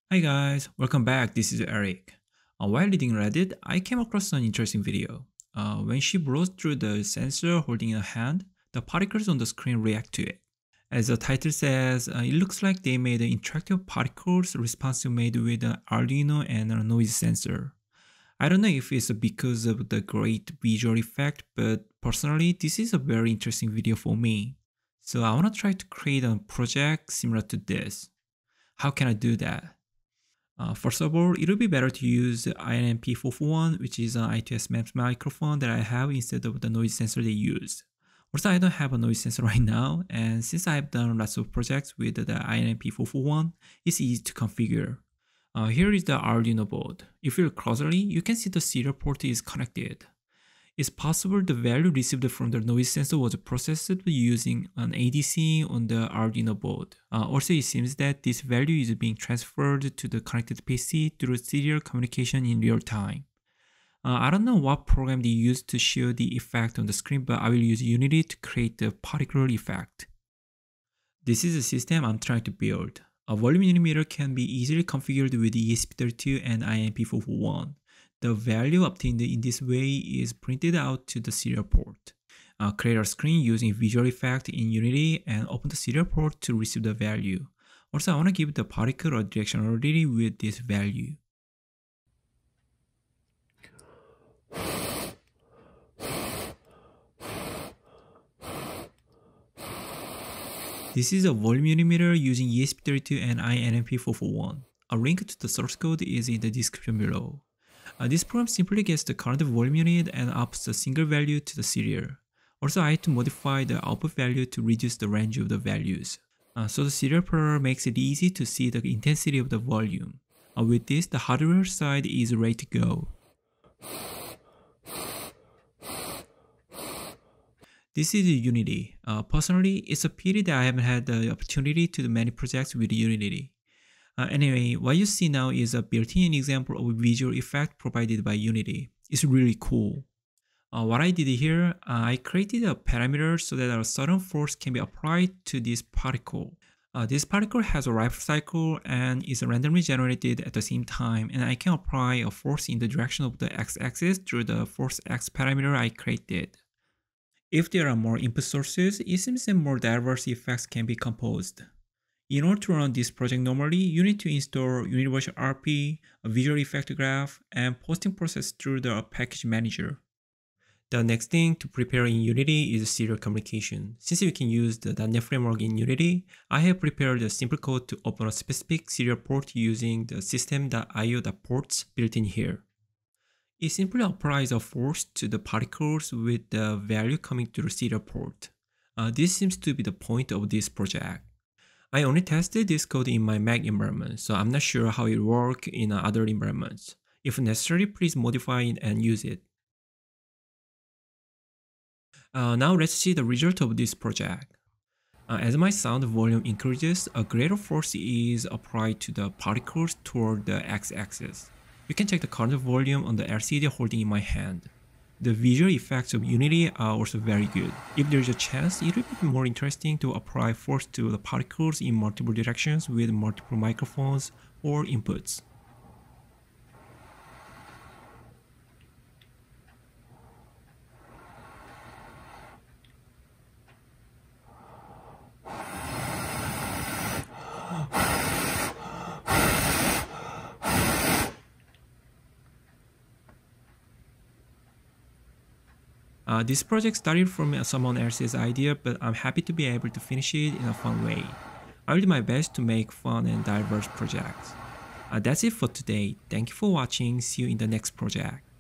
Hi guys, welcome back. This is Eric. While reading Reddit, I came across an interesting video. When she blows through the sensor holding in a hand, the particles on the screen react to it. As the title says, it looks like they made an interactive particles responsive made with an Arduino and a noise sensor. I don't know if it's because of the great visual effect, but personally, this is a very interesting video for me. So I want to try to create a project similar to this. How can I do that? First of all, it would be better to use the INMP441, which is an I2S MEMS microphone that I have instead of the noise sensor they use. Also, I don't have a noise sensor right now, and since I've done lots of projects with the INMP441, it's easy to configure. Here is the Arduino board. If you look closely, you can see the serial port is connected. It's possible the value received from the noise sensor was processed using an ADC on the Arduino board. Also, it seems that this value is being transferred to the connected PC through serial communication in real time. I don't know what program they use to show the effect on the screen, but I will use Unity to create the particular effect. This is the system I'm trying to build. A volume unimeter can be easily configured with ESP32 and INMP441. The value obtained in this way is printed out to the serial port. Create a screen using visual effect in Unity and open the serial port to receive the value. Also, I want to give the particle a directionality with this value. This is a volume unimeter using ESP32 and INMP441. A link to the source code is in the description below. This program simply gets the current volume unit and outputs a single value to the serial. Also, I had to modify the output value to reduce the range of the values. So the serial plotter makes it easy to see the intensity of the volume. With this, the hardware side is ready to go. This is Unity. Personally, it's a pity that I haven't had the opportunity to do many projects with Unity. Anyway, what you see now is a built-in example of a visual effect provided by Unity. It's really cool. What I did here, I created a parameter so that a certain force can be applied to this particle. This particle has a life cycle and is randomly generated at the same time, and I can apply a force in the direction of the x-axis through the force x parameter I created. If there are more input sources, it seems that more diverse effects can be composed. In order to run this project normally, you need to install Universal RP, a visual effect graph, and posting process through the package manager. The next thing to prepare in Unity is serial communication. Since you can use the .NET framework in Unity, I have prepared a simple code to open a specific serial port using the system.io.ports built in here. It simply applies a force to the particles with the value coming through the serial port. This seems to be the point of this project. I only tested this code in my Mac environment, so I'm not sure how it works in other environments. If necessary, please modify it and use it. Now let's see the result of this project. As my sound volume increases, a greater force is applied to the particles toward the x-axis. You can check the current volume on the LCD holding in my hand. The visual effects of Unity are also very good. If there is a chance, it would be more interesting to apply force to the particles in multiple directions with multiple microphones or inputs. This project started from someone else's idea, but I'm happy to be able to finish it in a fun way. I will do my best to make fun and diverse projects. That's it for today. Thank you for watching. See you in the next project.